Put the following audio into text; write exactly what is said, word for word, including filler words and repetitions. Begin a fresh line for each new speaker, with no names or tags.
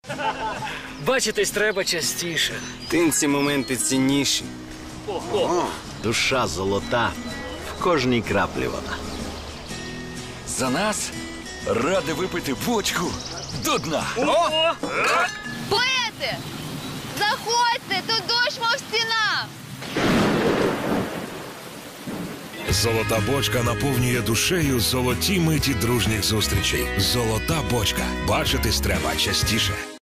Бачитись треба частіше.
Тим ці моменти цінніші.
Ого.
Душа золота, в кожній краплі вона.
За нас ради випити бочку до дна.
Ого.
Поети! Заходьте, тут дощ, мов стіна!
Золота бочка наповнює душею золоті миті дружніх зустрічей. Золота бочка. Бачитись треба частіше.